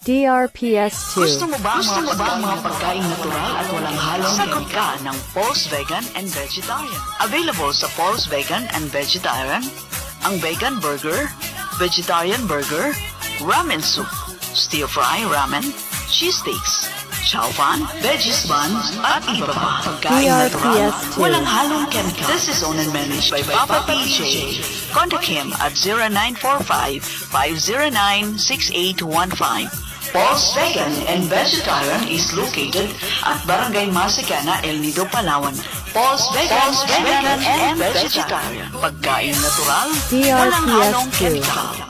DRPS 2. Gusto mo ba ang mga pagkain natural at walang halong kemika ng Paul's Vegan and Vegetarian? Available sa Paul's Vegan and Vegetarian, ang vegan burger, vegetarian burger, ramen soup, stir-fry ramen, cheese steaks, chow fan, veggies bun, at iba pa. Pagkain natural, walang halong kemika. This is owned and managed by Papa PJ. Contact him at 0945-509-6815. Paul's Vegan and Vegetarian is located at Barangay Masicana, El Nido, Palawan. Paul's Vegan and Vegetarian. Pagkain natural, walang halong kemikal.